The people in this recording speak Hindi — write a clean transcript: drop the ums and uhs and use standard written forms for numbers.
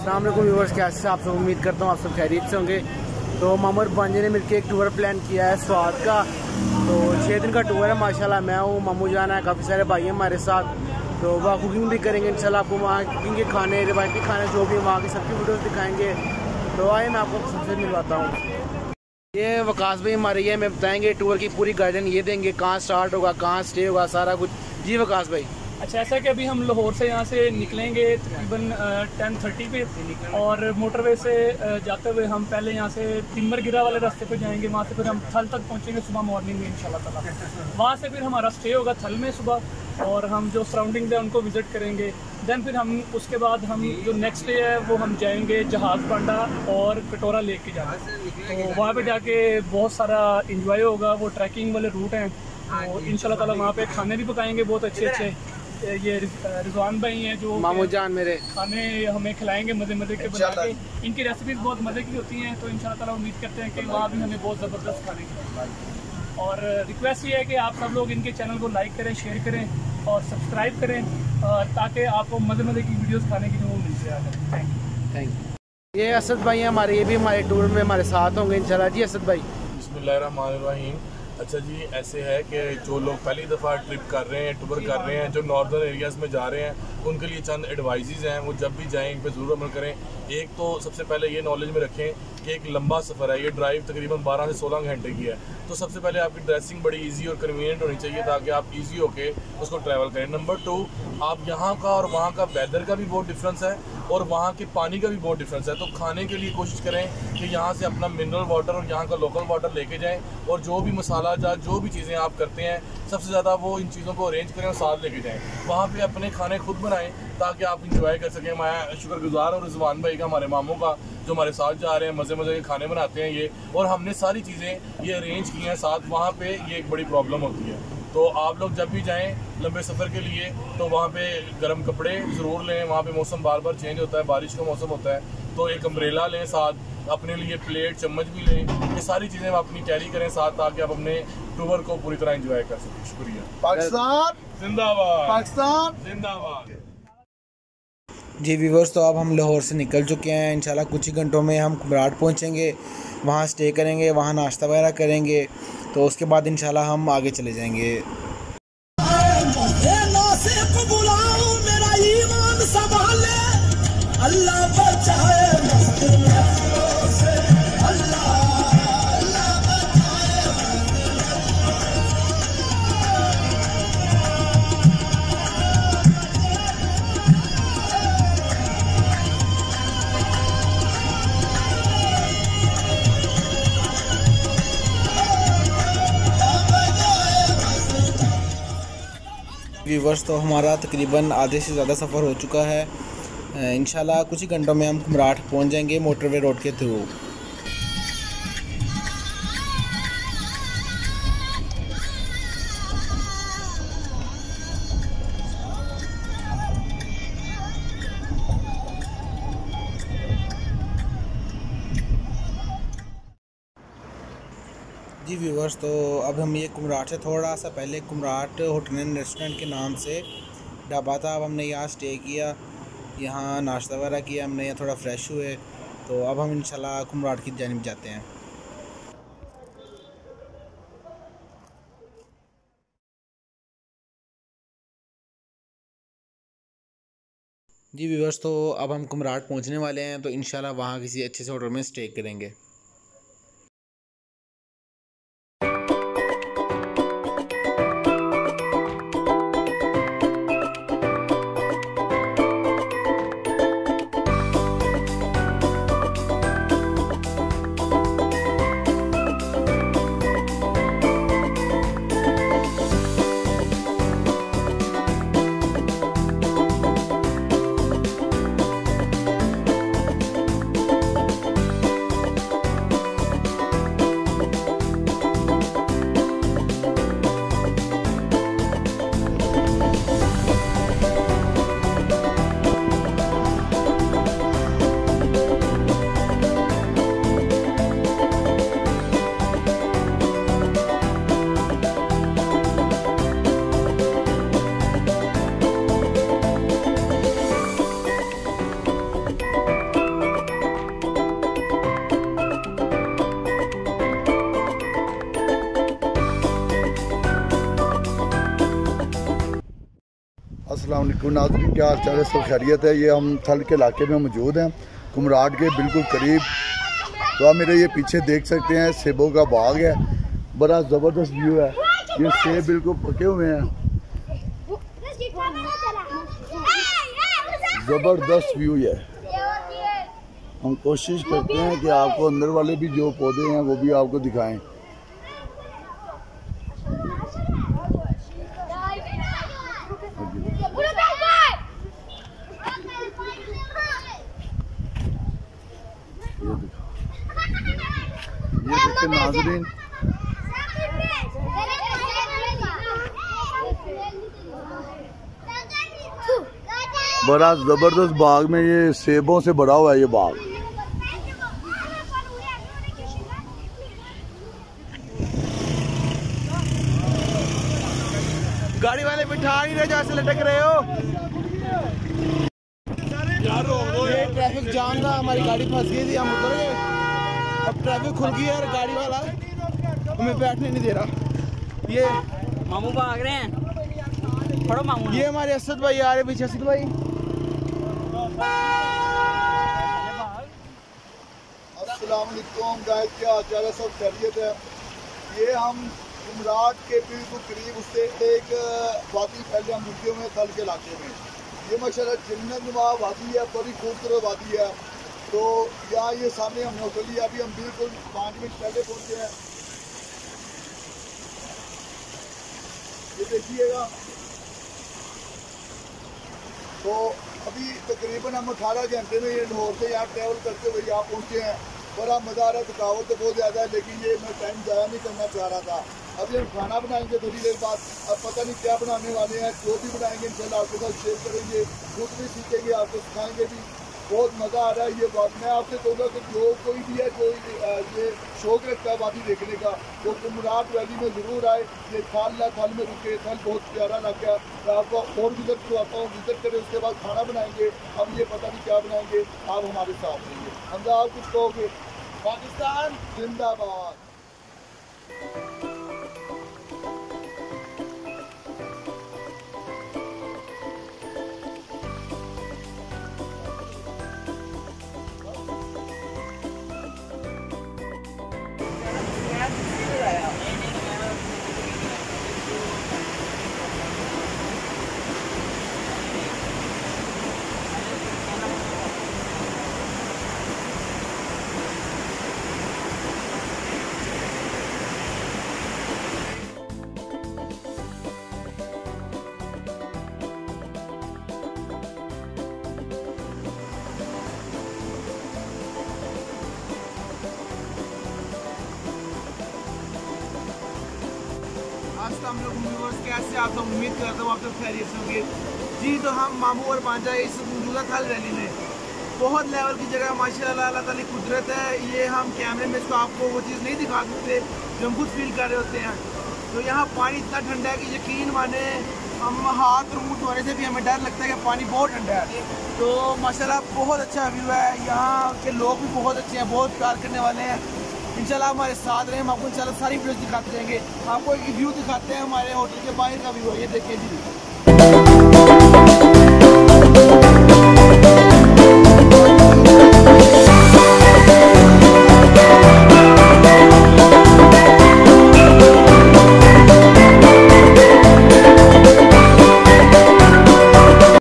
अस्सलाम वालेकुम व्यूअर्स, कैसे से आप सब? उम्मीद करता हूँ आप सब खैरियत से होंगे। तो मामा और भांजे ने मिलकर एक टूर प्लान किया है स्वाद का। तो 6 दिन का टूर है माशाल्लाह। मैं हूँ, मामू जाना है, काफ़ी सारे भाई हैं हमारे साथ। तो वहाँ कुकिंग भी करेंगे इंशाल्लाह। आपको वहाँ कुकिंग के खाने, रिवायती खाने जो भी वहाँ की सबकी वीडियोज़ दिखाएँगे। तो आइए मैं आपको सबसे मिलवाता हूँ। ये वकास भाई हमारे ये हमें बताएंगे टूर की पूरी गाइडेंस ये देंगे, कहाँ स्टार्ट होगा, कहाँ स्टे होगा, सारा कुछ। जी वकास भाई। अच्छा, ऐसा कि अभी हम लाहौर से यहाँ से निकलेंगे तकरीबन 10:30 पे, और मोटरवे से जाते हुए हम पहले यहाँ से तिम्बर गिरा वाले रास्ते पे जाएंगे। वहाँ से फिर हम थल तक पहुँचेंगे सुबह मॉर्निंग में इंशाल्लाह ताला। वहाँ से फिर हमारा स्टे होगा थल में सुबह, और हम जो सराउंडिंग है उनको विज़िट करेंगे। दैन फिर हम उसके बाद हम जो नेक्स्ट डे है वो हम जाएंगे जहाज़ बांडा और कटोरा लेक के जाना। तो वहाँ पे जाके बहुत सारा इंजॉय होगा। वो ट्रैकिंग वाले रूट हैं, तो इंशाल्लाह ताला वहाँ पे खाने भी पकाएंगे बहुत अच्छे अच्छे। ये रिजवान भाई हैं जो मामू जान मेरे खाने हमें खिलाएंगे मज़े मज़े के बना के। इनकी रेसिपीज़ बहुत मज़े की होती हैं, तो इंशाल्लाह ताला उम्मीद करते हैं कि वहाँ भी हमें बहुत ज़बरदस्त खाने की। और रिक्वेस्ट ये है कि आप सब लोग इनके चैनल को लाइक करें, शेयर करें और सब्सक्राइब करें, ताकि आपको मज़े मज़े की वीडियोस खाने की जो वो मिलती है। Thank you. ये असद भाई हैं हमारे, ये भी हमारे टूर में हमारे साथ होंगे इंशाल्लाह। जी असद भाई। बिस्मिल्लाहिर्रहमानिर्रहीम। अच्छा जी, ऐसे है कि जो लोग पहली दफ़ा ट्रिप कर रहे हैं, टूर कर रहे हैं, जो नॉर्दर्न एरियाज़ में जा रहे हैं, उनके लिए चंद एडवाइजेज़ हैं। वो जब भी जाएँ इन पर ज़रूर अमल करें। एक तो सबसे पहले ये नॉलेज में रखें कि एक लंबा सफ़र है, ये ड्राइव तकरीबन 12 से 16 घंटे की है। तो सबसे पहले आपकी ड्रेसिंग बड़ी इजी और कन्वीनियंट होनी चाहिए ताकि आप इजी होके उसको ट्रैवल करें। नंबर 2, आप यहाँ का और वहाँ का वेदर का भी बहुत डिफरेंस है और वहाँ के पानी का भी बहुत डिफरेंस है। तो खाने के लिए कोशिश करें कि यहाँ से अपना मिनरल वाटर और यहाँ का लोकल वाटर लेके जाएँ, और जो भी मसाला जात जो भी चीज़ें आप करते हैं सबसे ज़्यादा वो इन चीज़ों को अरेंज करें और साथ लेके जाएँ। वहाँ पे अपने खाने खुद बनाएं ताकि आप इंजॉय कर सकें। मैं शुक्रगुजार हूँ रिजवान भाई का, हमारे मामू का, जो हमारे साथ जा रहे हैं, मज़े मज़े के खाने बनाते हैं ये, और हमने सारी चीज़ें ये अरेंज की हैं साथ। वहाँ पे ये एक बड़ी प्रॉब्लम होती है। तो आप लोग जब भी जाएं लंबे सफ़र के लिए तो वहाँ पे गर्म कपड़े ज़रूर लें। वहाँ पे मौसम बार बार चेंज होता है, बारिश का मौसम होता है, तो एक अम्ब्रेला लें साथ, अपने लिए प्लेट चम्मच भी लें। ये सारी चीज़ें आप अपनी कैरी करें साथ ताकि आप अपने टूर को पूरी तरह एंजॉय कर सकें। शुक्रिया। पाकिस्तान जिंदाबाद, पाकिस्तान जिंदाबाद। जी व्यूवर्स, तो अब हम लाहौर से निकल चुके हैं। इंशाल्लाह कुछ ही घंटों में हम कुमराट पहुंचेंगे, वहां स्टे करेंगे, वहां नाश्ता वगैरह करेंगे। तो उसके बाद इंशाल्लाह हम आगे चले जाएंगे। अल्लाह बचाए। व्यूवर्स, तो हमारा तकरीबन आधे से ज़्यादा सफ़र हो चुका है। इंशाल्लाह कुछ ही घंटों में हम कुमराट पहुंच जाएंगे मोटरवे रोड के थ्रू। जी व्यूवर्स, तो अब हम ये कुमराट से थोड़ा सा पहले कुमराट होटल एंड रेस्टोरेंट के नाम से ढाबा था। अब हमने यहाँ स्टे किया, यहाँ नाश्ता वगैरह किया हमने, यहाँ थोड़ा फ्रेश हुए। तो अब हम इंशाल्लाह कुमराट की जानिब जाते हैं। जी व्यूवर्स, तो अब हम कुमराट पहुँचने वाले हैं। तो इंशाल्लाह वहाँ किसी अच्छे से होटल में स्टे करेंगे। अस्सलाम वालेकुम नाज़रीन, क्या हाल चाल है? सब खैरियत है। ये हम थल के इलाके में मौजूद हैं, कुमराट के बिल्कुल करीब। तो आप मेरे ये पीछे देख सकते हैं सेबों का बाग है, बड़ा ज़बरदस्त व्यू है। ये सेब बिल्कुल पके हुए हैं, ज़बरदस्त व्यू है। हम कोशिश करते हैं कि आपको अंदर वाले भी जो पौधे हैं वो भी आपको दिखाएं। ये देखिए नाज़रीन, बड़ा ज़बरदस्त बाग में, ये सेबों से भरा हुआ है ये बाग। गाड़ी वाले बिठा नहीं रहे, जैसे लटक रहे हो। ये ट्रैफिक जाम था, हमारी गाड़ी फंस गई थी, हम उतर गए। अब ट्रैफिक खुल गई है और गाड़ी वाला हमें बैठने नहीं दे रहा। ये मामू भाग रहे हैं, पढ़ो मामू। ये हमारे असद भाई आ रहे पीछे। असद भाई अस्सलाम वालेकुम गाइस, क्या हाल चाल है? सब खैरियत है। ये हम कुमराट के बिल्कुल करीब उससे एक वादी पहले हम रुके हुए हैं थल के इलाके में। ये माशाल्लाह जन्नत नुमा वादी है, बड़ी खूबसूरत वादी है। तो यहाँ ये सामने हम होटल लिया, अभी हम बिल्कुल 5 मिनट पहले पहुँचे हैं। ये देखिएगा, तो अभी तकरीबन हम 18 घंटे में ये लाहौर से यहाँ ट्रैवल करते हुए यहाँ पहुँचे हैं। बड़ा मज़ा आ रहा है, थकावट तो बहुत ज़्यादा है, लेकिन ये मैं टाइम ज़ाया नहीं करना चाह रहा था। अभी हम खाना बनाएंगे थोड़ी देर बाद, अब पता नहीं क्या बनाने वाले हैं। जो भी बनाएंगे इंशाल्लाह आपके साथ शेयर करेंगे, खुद भी सीखेंगे, आपको सिखाएंगे भी। बहुत मज़ा आ रहा है ये बात। मैं आपसे कहूँगा कि जो कोई भी है जो ये शौक रखता है वादी देखने का, वो कुमराट वैली में ज़रूर आए। ये थल है, थल में रुके, थल बहुत प्यारा लग गया। मैं आपको और विज़िट करवाता हूँ, विज़िट करें, उसके बाद खाना बनाएंगे। हम ये पता नहीं क्या बनाएंगे, आप हमारे साथ रहिए। हम आप कुछ कहोगे? पाकिस्तान जिंदाबाद। कैसे आप लोग? उम्मीद करता हूँ आप लोग खैरियत से होंगे जी। तो हम मामू और भांजा इस मौजूदा थल वैली में, बहुत लेवल की जगह माशाल्लाह, अल्लाह ताला की कुदरत है। ये हम कैमरे में इसको आपको वो चीज़ नहीं दिखा सकते जो हम खुद फील कर रहे होते हैं। तो यहाँ पानी इतना ठंडा है कि यकीन माने हम हाथ और मुँह धोने से भी हमें डर लगता है कि पानी बहुत ठंडा है। तो माशाल्लाह बहुत अच्छा व्यू है, यहाँ के लोग भी बहुत अच्छे हैं, बहुत प्यार करने वाले हैं। इंशाल्लाह हमारे साथ रहे, हम आपको इंशाल्लाह सारी वीडियोस दिखाते रहेंगे। आपको एक व्यू दिखाते हैं हमारे होटल के बाहर का व्यू है, ये देखिए जी।